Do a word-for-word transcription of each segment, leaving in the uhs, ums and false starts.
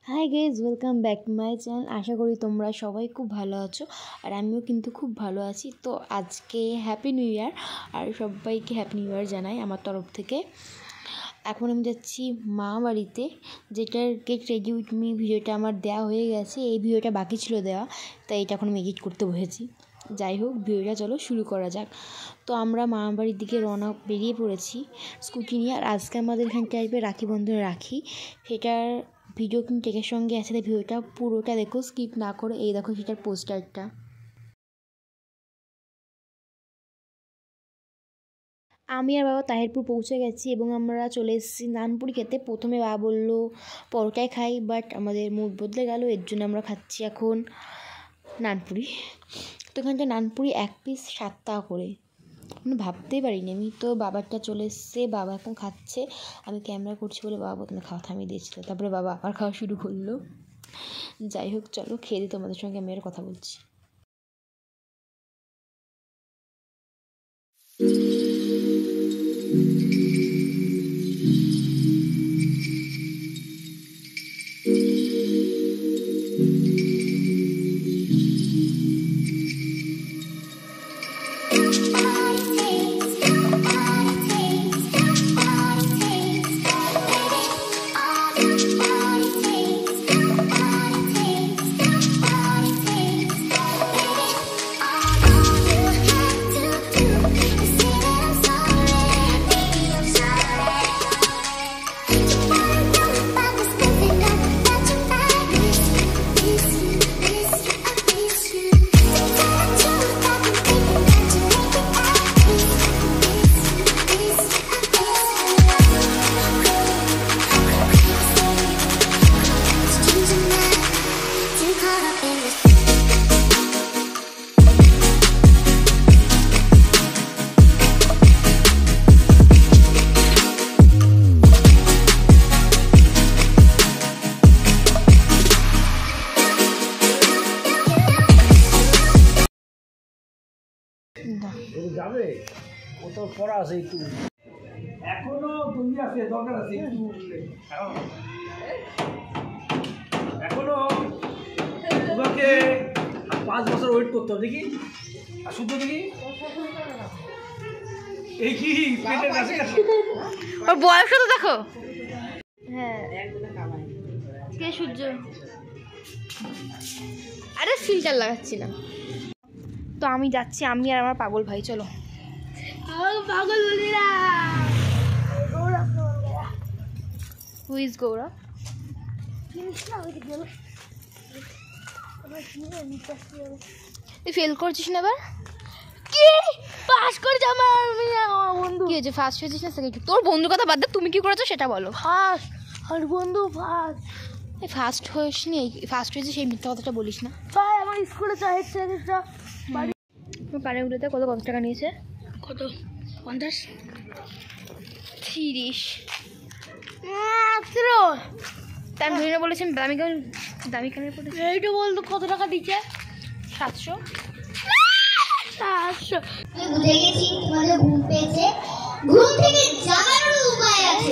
High guys, welcome back to my channel. আশা করি তোমরা সবাই খুব ভালো আছো, আর আমিও কিন্তু খুব ভালো আছি। তো আজকে হ্যাপি নিউ ইয়ার, আর সবাইকে হ্যাপি নিউ ইয়ার জানাই আমার তরফ থেকে। এখন আমি যাচ্ছি মা বাড়িতে, যেটার গেট রেডি উইথ মি ভিডিওটা আমার দেওয়া হয়ে গেছে। এই ভিডিওটা বাকি ছিল দেওয়া, তাই এটা এখন আমি এডিট করতে বসেছি। যাই হোক, ভিডিওটা চলো শুরু করা যাক। তো আমরা মা বাড়ির দিকে রওনা বেরিয়ে পড়েছি স্কুটি নিয়ে। আর আজকে আমাদের এখান টাইপে রাখি বন্ধনে রাখি, সেটার ভিডিও কিন্তু টেকের সঙ্গে আছে। ভিডিওটা পুরোটা দেখো, স্কিপ না করে। এই দেখো সেটার পোস্টারটা। আমি আর বাবা তাহিরপুর পৌঁছে গেছি এবং আমরা চলে এসেছি নানপুরি খেতে। প্রথমে বাবা বললো পরোটাই খাই, বাট আমাদের মুড বদলে গেল, এর জন্য আমরা খাচ্ছি এখন নানপুরি। তো এখানটা নানপুরি এক পিস সাত টাকা করে, মানে ভাবতেই পারিনি আমি। তো বাবারটা চলে এসছে, বাবা এখন খাচ্ছে। আমি ক্যামেরা করছি বলে বাবা প্রথমে খাওয়া থামিয়ে দিয়েছিল, তারপরে বাবা আবার খাওয়া শুরু করলো। যাই হোক, চলো খেয়ে দিই, তোমাদের সঙ্গে আমি আর কথা বলছি। যাবে ও তো পড়া আছে একটু, এখনো তুমি আছে দরকার আছে একটু, এখনো তোমাকে পাঁচ বছর ওয়েট করতে হবে। দেখি আর শুদ্ধ দেখি এই কি পেটের কাছে ওর বয়স তো দেখো। হ্যাঁ, কে সূর্য? আরে ফিল্টার লাগাচ্ছি না। তো আমি যাচ্ছি, আমি আর আমার পাগল ভাই। চলো। পাগল বলি না। Who is Gaurav? তুই ফেল করছিস না এবার? কি পাস করেছে আমার বন্ধু? কি হয়েছে, ফার্স্ট হয়েছিস না সেকেন্ড? তোর বন্ধুর কথা বাদ দে, তুমি কি করেছো সেটা বলো। ফার্স্ট, আর বন্ধু ফার্স্ট। এই ফার্স্ট হয়েছিস নি, ফার্স্ট হয়েছে সেই মিথ্যা কথাটা বলিস না ভাই। আমার স্কুলে চাইছে বাড়ি পানিগুলোতে কত কত টাকা নিয়েছে? কত? পঞ্চাশ? তিরিশ? মাত্র? তাই আমি ধরে বলেছেন দামি কেন, দামি কেন পড়েছে? এইটা বলতো কত টাকা দিচ্ছে? সাতশো? সাতশো? বুঝে গেছি তোমাদের ঘুম পেয়েছে, ঘুম থেকে জাগানোর উপায় আছে।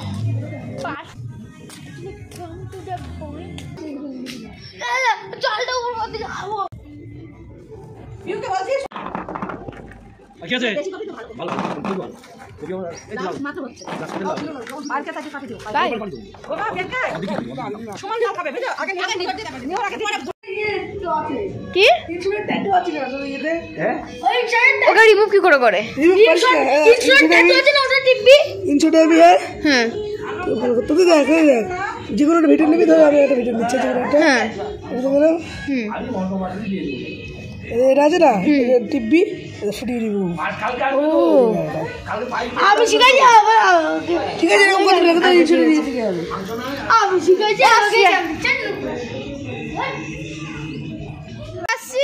জলটা উপর মধ্যে যাবো। ঠিক আছে, ভালো খুব ভালো। মাত্র হচ্ছে মার্কেট আছে, কাটে দিও তাই ওটা বেকার সমান দাও খাবে বুঝো। আগে আগে নিয়ে নিও, আগে তোমার কি ইনস্ট্রুমেন্ট ট্যাটু আছে না ওই এতে? হ্যাঁ, ওই ইনস্ট্রুমেন্ট ওকে রিমুভ কি করে করে? ইনস্ট্রুমেন্ট ট্যাটু আছে না, ওটা টিপবি। ইনস্ট্রুমেন্ট भी है। হ্যাঁ, তো তুই দেখ এই দেখ, যে কোনো ভিডিও নিবি, ধর আমি একটা ভিডিও নিচ্ছি, যে কোনো একটা। হ্যাঁ, এটা গেল। হুম, এটা আছে না, টিপবি, এটা ফুটিয়ে দিব। ও আমি শিখাইছি। ঠিক আছে, এরকম করে রেখে দাও, ইনস্ট্রুমেন্ট দিয়ে ঠিক আছে। আমি শিখাইছি আজকে। আসি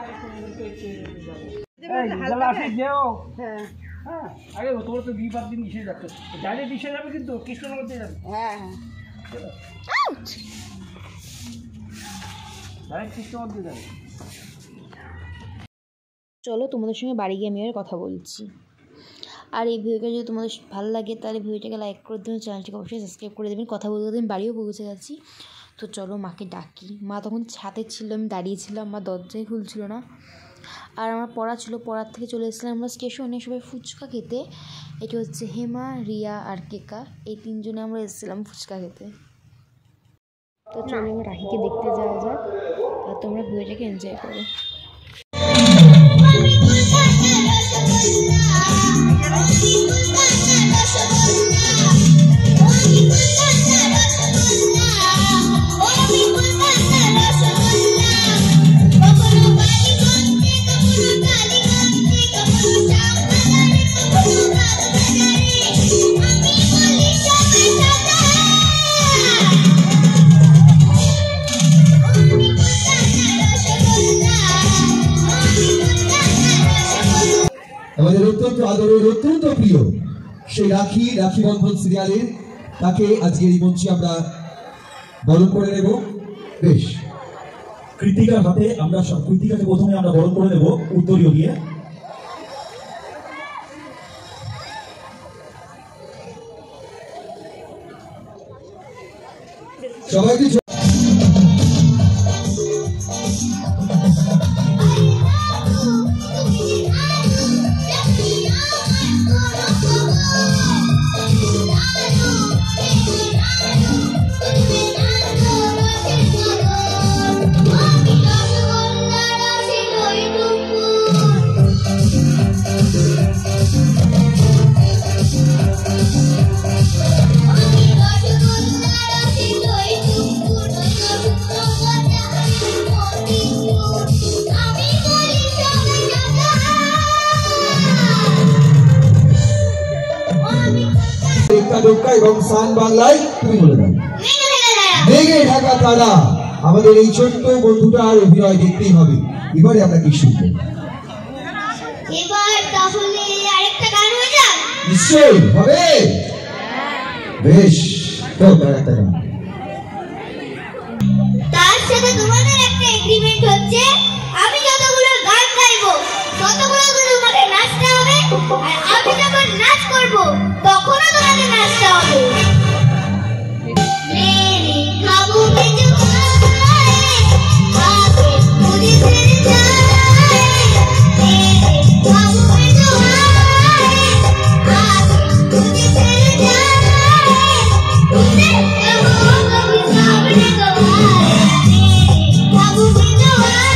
এই জল আসে যেও। হ্যাঁ হ্যাঁ, আগে তোমার তো বিয়ে পাঁচ দিন ইসে যাচ্ছে, ডাইরেক্ট ইসে যাবে কিন্তু কৃষ্ণনগর দিয়ে যাবে। হ্যাঁ হ্যাঁ, আউট। ডাইরেক্ট কৃষ্ণনগর দিয়ে যাবে। চলো তোমাদের সঙ্গে বাড়ি গিয়ে আমি আর কথা বলছি। আর এই ভিডিওটা যদি তোমাদের ভালো লাগে তাহলে ভিডিওটাকে লাইক করে দেবেন, চ্যানেলটিকে অবশ্যই সাবস্ক্রাইব করে দেবেন। কথা বলতে আমি বাড়িও পৌঁছে গেছি। তো চলো মাকে ডাকি। মা তখন ছাদে ছিল, আমি দাঁড়িয়েছিলাম, মা দরজাই খুলছিল না। আর আমার পড়া ছিল, পড়ার থেকে চলে এসেছিলাম আমরা স্টেশনে সবাই ফুচকা খেতে। এটা হচ্ছে হেমা, রিয়া আর কেকা, এই তিনজনে আমরা এসেছিলাম ফুচকা খেতে। তো চলো রাখিকে দেখতে যাওয়া যাক, আর তোমরা ভিডিওটাকে এনজয় করো। আমাদের অত্যন্ত আদরের, অত্যন্ত প্রিয় সেই রাখি, রাখি বন্ধন সিরিয়ালের তাকে আজকের এই মঞ্চে আমরা বরণ করে নেব। বেশ, কৃতিকার হাতে আমরা সব কৃতিকাকে প্রথমে আমরা বরণ করে নেব উত্তরীয় দিয়ে। সবাইকে এবং সান বাংলায় তুমি বলে দাও। মেঘে ঢাকা তারা, আমাদের এই ছোট্ট বন্ধুটার অভিনয় দেখতেই হবে। এবারে আমরা কি শুনবো? এবার তাহলে আরেকটা গান হয়ে যাক। নিশ্চয়ই হবে। বেশ, তো আরেকটা গান। তার সাথে তোমাদের একটা এগ্রিমেন্ট হচ্ছে, আমি যতগুলো গান গাইবো ততগুলো তোমাকে নাচতে হবে, আর আমি যখন নাচ করব তখনও তোমাকে নাচতে হবে। মেরে খাবো বেজু আয়ে আগে মুঝে ছেড়ে যায়, মেরে খাবো বেজু আয়ে আগে মুঝে ছেড়ে যায়, तुझे कहो कभी सामने गवाए, मेरे खाबो बेजु आए।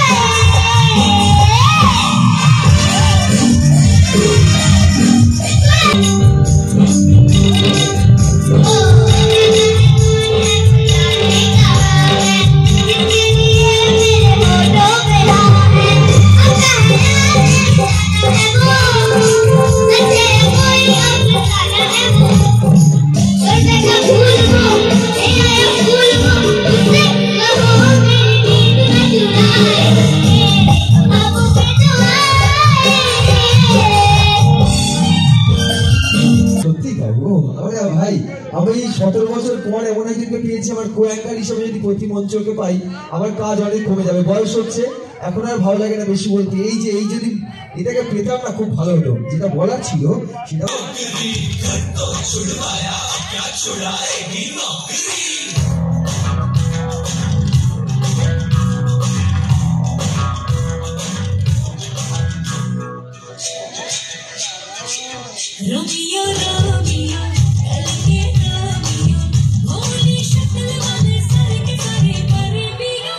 ভাই, আমি সতেরো বছর পর এমন একজনকে পেয়েছি আমার কো অ্যাঙ্কার হিসেবে, যদি প্রতি মঞ্চকে পাই আমার কাজ অনেক কমে যাবে। বয়স হচ্ছে, এখন আর ভালো লাগে না বেশি বলতে। এই যে এই যদি এটাকে পেতাম না খুব ভালো হতো। যেটা বলার ছিল সেটা Romeo, Romeo, कल के Romeo, भोली शक्ल वाले सर के सारे परबियो।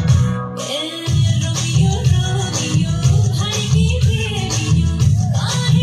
ए Romeo, Romeo, भाई की प्रेमियो,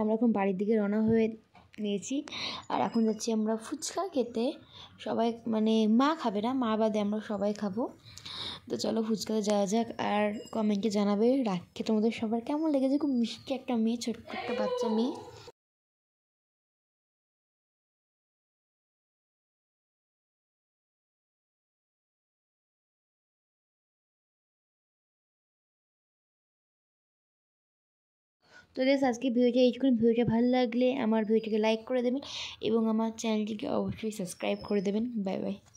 আমরা এখন বাড়ির দিকে রওনা হয়ে নিয়েছি। আর এখন যাচ্ছি আমরা ফুচকা খেতে। সবাই মানে মা খাবে না, মা বাদে আমরা সবাই খাবো। তো চলো ফুচকাতে যাওয়া যাক। আর কমেন্টে জানাবে রাখে তোমাদের সবার কেমন লেগেছে। খুব মিষ্টি একটা মেয়ে, ছোট্ট একটা বাচ্চা মেয়ে। তো গাইস আজকে ভিডিওটা এইটুকুন। ভিডিওটা ভালো লাগলে আমার ভিডিওটাকে লাইক করে দেবেন এবং আমার চ্যানেলটিকে অবশ্যই সাবস্ক্রাইব করে দেবেন। Bye by.